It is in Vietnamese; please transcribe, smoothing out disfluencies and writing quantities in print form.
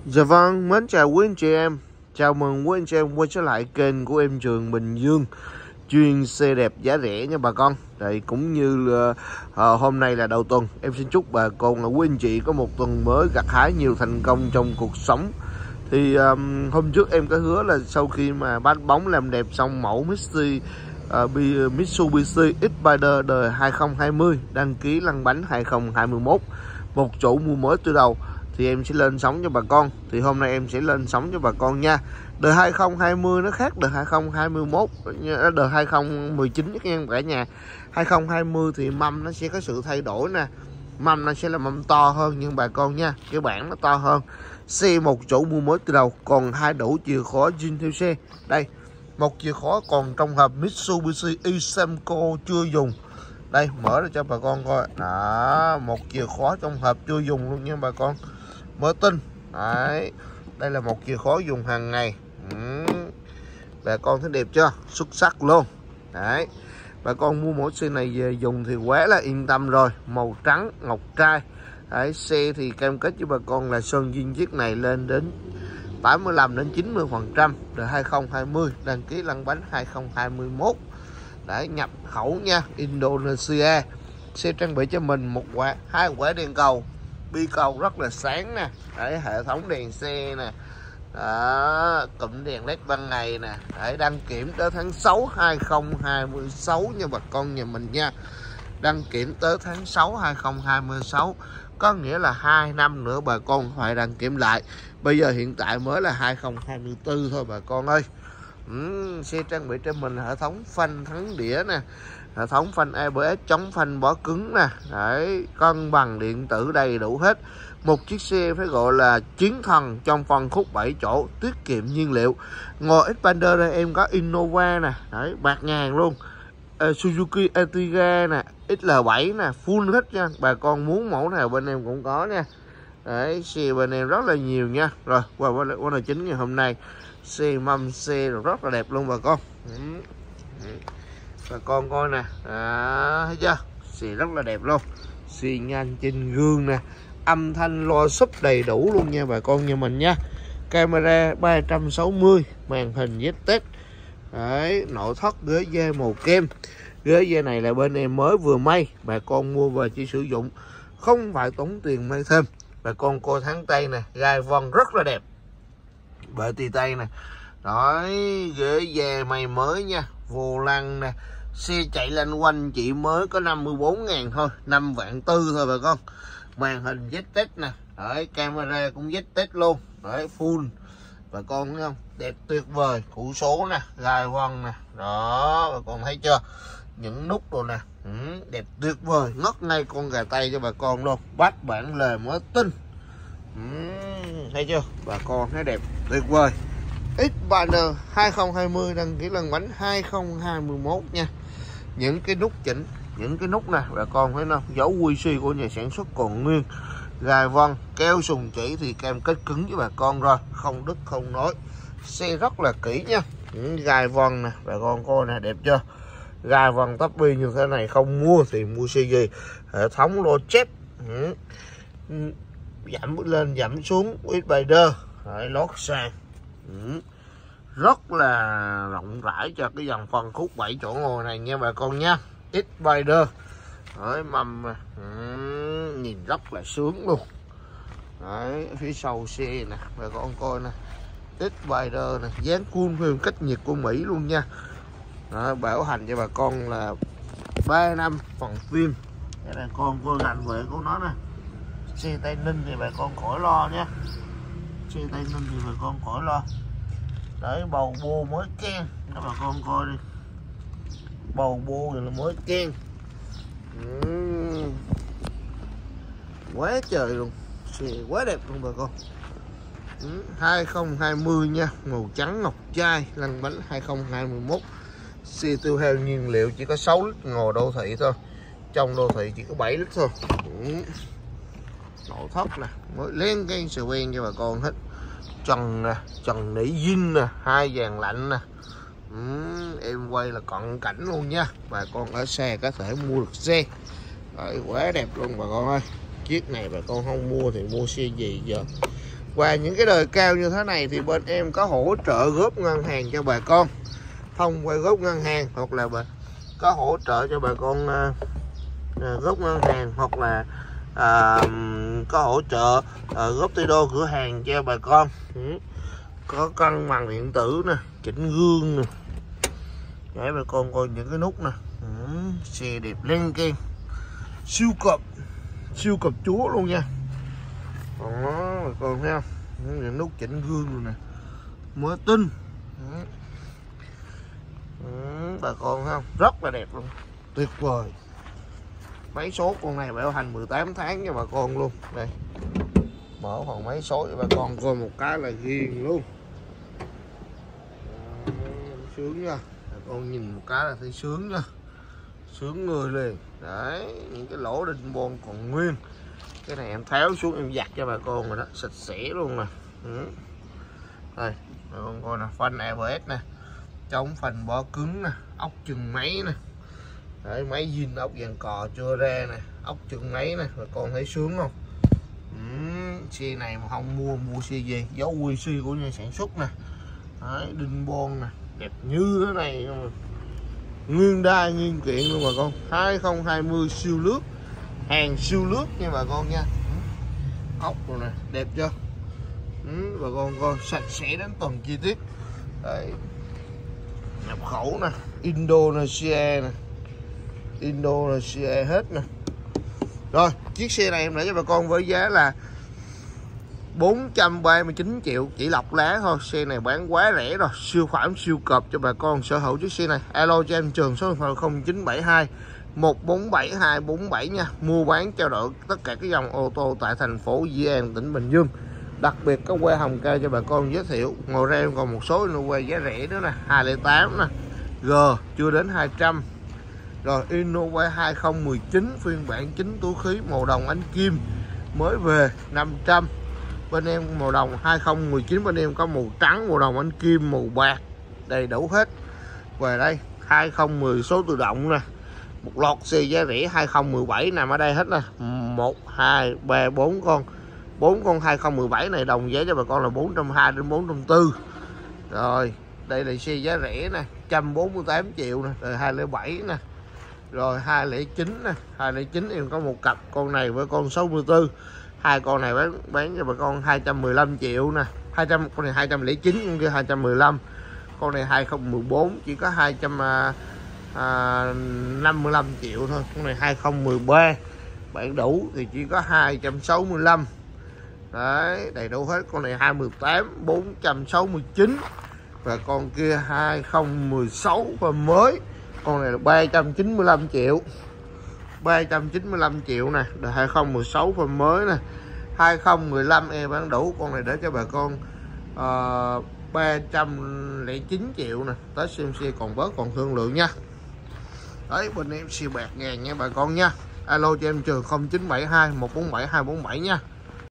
Dạ vâng, mến chào quý anh chị em. Chào mừng quý anh chị em quay trở lại kênh của em Trường Bình Dương, chuyên xe đẹp giá rẻ nha bà con. Đây cũng như là hôm nay là đầu tuần, em xin chúc bà con là quý anh chị có một tuần mới gặt hái nhiều thành công trong cuộc sống. Thì hôm trước em có hứa là sau khi mà bắt bóng làm đẹp xong mẫu Mitsubishi X-Rider đời 2020 đăng ký lăn bánh 2021, một chủ mua mới từ đầu, thì em sẽ lên sóng cho bà con. Thì hôm nay em sẽ lên sóng cho bà con nha. Đời 2020 nó khác đời 2021, đời 2019 các em cả nhà. 2020 thì mâm nó sẽ có sự thay đổi nè. Mâm nó sẽ là mâm to hơn nhưng bà con nha, cái bảng nó to hơn. Xe một chủ mua mới từ đầu, còn hai đủ chìa khóa zin theo xe. Đây, một chìa khóa còn trong hộp Mitsubishi Isemco chưa dùng. Đây, mở ra cho bà con coi. Đó, một chìa khóa trong hộp chưa dùng luôn nha bà con, mới tinh. Đấy, đây là một chìa khóa dùng hàng ngày. Bà con thấy đẹp chưa? Xuất sắc luôn. Đấy, bà con mua mẫu xe này về dùng thì quá là yên tâm rồi. Màu trắng ngọc trai. Đấy, xe thì cam kết với bà con là sơn zin chiếc này lên đến 85 đến 90%. Đời 2020 đăng ký lăn bánh 2021. Để nhập khẩu nha, Indonesia. Xe trang bị cho mình một quả, hai quả đèn cầu, bi cầu rất là sáng nè. Đấy, hệ thống đèn xe nè. Đó, cụm đèn led ban ngày nè. Để đăng kiểm tới tháng 6 2026 nha bà con nhà mình nha. Đăng kiểm tới tháng 6 2026, có nghĩa là 2 năm nữa bà con phải đăng kiểm lại. Bây giờ hiện tại mới là 2024 thôi bà con ơi. Xe trang bị cho mình hệ thống phanh thắng đĩa nè, hệ thống phanh ABS chống phanh bó cứng nè. Đấy, cân bằng điện tử đầy đủ hết. Một chiếc xe phải gọi là chiến thần trong phân khúc 7 chỗ, tiết kiệm nhiên liệu. Ngồi Xpander đây em có Innova nè, đấy, bạc ngàn luôn. Suzuki Ertiga nè, XL7 nè, full hết nha. Bà con muốn mẫu nào bên em cũng có nha. Đấy, xe bên em rất là nhiều nha. Rồi, qua vấn đề chính ngày hôm nay. Xe mâm xe rất là đẹp luôn bà con. Bà con coi nè. Thấy chưa? Xe rất là đẹp luôn. Xe nhanh trên gương nè. Âm thanh loa sub đầy đủ luôn nha bà con nhà mình nha. Camera 360, màn hình ZTEC. Đấy, nội thất ghế da màu kem. Ghế da này là bên em mới vừa may, bà con mua về chỉ sử dụng, không phải tốn tiền may thêm. Bà con coi tháng tay nè, gai vân rất là đẹp, bệ tì tay nè. Đấy, ghế da may mới nha, vô lăng nè. Xe chạy lanh quanh chỉ mới có 54.000 thôi, 5 vạn tư thôi bà con. Màn hình ZTEC nè. Đấy, camera cũng ZTEC luôn. Đấy, full. Bà con thấy không? Đẹp tuyệt vời. Cụ số nè, gai vân nè. Đó, bà con thấy chưa? Những nút rồi nè. Đẹp tuyệt vời. Ngất ngay con gà tây cho bà con luôn. Bắt bản lề mới tinh. Thấy chưa? Bà con thấy đẹp tuyệt vời. X-Rider 2020 đăng ký lăn bánh 2021 nha. Những cái nút chỉnh, những cái nút nè bà con thấy không? Dấu QC của nhà sản xuất còn nguyên. Gài vân, keo sùng chỉ thì cam kết cứng với bà con rồi, không đứt không nối. Xe rất là kỹ nha. Những gài vân nè, bà con coi nè, đẹp chưa? Gài vân tắp bi như thế này không mua thì mua xe gì? Hệ thống lô chép, giảm lên giảm xuống, X-Rider, lót sàn, rất là rộng rãi cho cái dòng phân khúc 7 chỗ ngồi này nha bà con nha. X-Rider ở mâm nhìn rất là sướng luôn. Đấy, phía sau xe nè bà con coi nè, X-Rider nè, dán cool phim cách nhiệt của Mỹ luôn nha. Đó, bảo hành cho bà con là 3 năm phần phim. Để bà con coi ngành về của nó nè. Xe Tây Ninh thì bà con khỏi lo nha. Xe Tây Ninh thì bà con khỏi lo. Đấy, bầu bô mới ken cho bà con coi đi. Bầu bô này là mới ken. Quá trời luôn. Xe quá đẹp luôn bà con. 2020 nha, màu trắng ngọc trai, lăn bánh 2021. Xe tiêu hao nhiên liệu chỉ có 6 lít ngồi đô thị thôi. Trong đô thị chỉ có 7 lít thôi. Nội thất nè, mới len cây sờ ven cho bà con hết. Trần nè, trần nỉ zin nè, 2 dàn lạnh nè. Em quay là cận cảnh luôn nha. Bà con ở xe có thể mua được xe. Đấy, quá đẹp luôn bà con ơi. Chiếc này bà con không mua thì mua xe gì giờ? Và những cái đời cao như thế này thì bên em có hỗ trợ góp ngân hàng cho bà con, thông qua góp ngân hàng, hoặc là có hỗ trợ cho bà con góp ngân hàng, hoặc là có hỗ trợ góp tay đô cửa hàng cho bà con. Có cân bằng điện tử nè, chỉnh gương nè, để bà con coi những cái nút nè. Xe đẹp lên keng, siêu cọp chúa luôn nha. Đó, bà con thấy không, những nút chỉnh gương rồi nè, mới tinh. Bà con thấy không, rất là đẹp luôn, tuyệt vời. Máy số con này bảo hành 18 tháng cho bà con luôn. Đây, mở phần máy số cho bà con coi một cái là ghiền luôn. Sướng nha, bà con nhìn một cái là thấy sướng nha, sướng người liền. Đấy, những cái lỗ đinh bon còn nguyên. Cái này em tháo xuống em giặt cho bà con rồi đó, sạch sẽ luôn nè. Đây, bà con coi nè, phanh ABS nè, chống phanh bó cứng nè, ốc chừng máy nè. Đấy, máy zin ốc vàng cò chưa ra nè, ốc chừng máy nè, bà con thấy sướng không? Xe này mà không mua xe gì, dấu QC của nhà sản xuất nè. Đấy, đinh bon nè, đẹp như thế này mà. Nguyên đai nguyên kiện luôn bà con. 2020 siêu lướt, hàng siêu lướt nha bà con nha. Ốc rồi nè, đẹp chưa? Bà con coi sạch sẽ đến từng chi tiết. Đấy, nhập khẩu nè, Indonesia nè, Indonesia hết nè. Rồi, chiếc xe này em để cho bà con với giá là 439 triệu, chỉ lọc lá thôi. Xe này bán quá rẻ rồi, siêu khoản siêu cọp cho bà con sở hữu chiếc xe này. Alo cho em Trường, số điện thoại 0972 147 247 nha. Mua bán trao đổi tất cả các dòng ô tô tại thành phố Dĩ An, tỉnh Bình Dương. Đặc biệt có que hồng ca cho bà con giới thiệu. Ngoài ra em còn một số que giá rẻ nữa nè, 208 nè, G chưa đến 200. Rồi Innova 2019 phiên bản chính túi khí màu đồng ánh kim mới về 500. Bên em màu đồng 2019 bên em có màu trắng, màu đồng ánh kim, màu bạc, đầy đủ hết. Về đây 2010 số tự động nè, một loạt xe giá rẻ 2017 nằm ở đây hết nè, 1 2 3 4 con. 4 con 2017 này đồng giá cho bà con là 420 đến 440. Rồi đây là xe giá rẻ nè, 148 triệu nè, rồi 207 nè, rồi 209 nè. 209 em có một cặp con này với con 64. Hai con này bán cho bà con 215 triệu nè. 200, con này 209, con kia 215. Con này 2014 chỉ có 255 triệu thôi. Con này 2013 bản đủ thì chỉ có 265. Đấy, đầy đủ hết. Con này 2018 469. Và con kia 2016 và mới. Con này là 395 triệu. 395 triệu nè, là 2016 phần mới nè. 2015 em bán đủ. Con này để cho bà con 309 triệu nè. Tới xem xe còn bớt còn thương lượng nha. Đấy, bên em xe bạc ngàn nha bà con nha. Alo cho em Trường 0972 147 247 nha.